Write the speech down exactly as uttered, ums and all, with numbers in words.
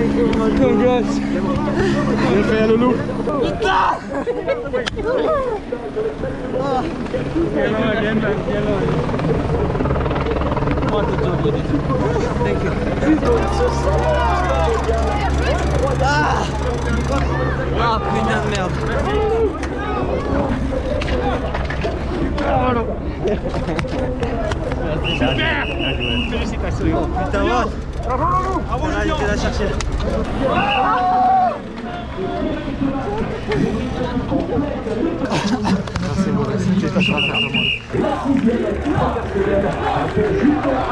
Congrats. Bien fait, Loulou. Putain. Yellow again, man. Yellow. What a job you did. Thank you. Ah, ah putain de merde. Super. Félicitations. Putain, what? Bravo, là, j'étais là chercher. C'est bon, c'est pas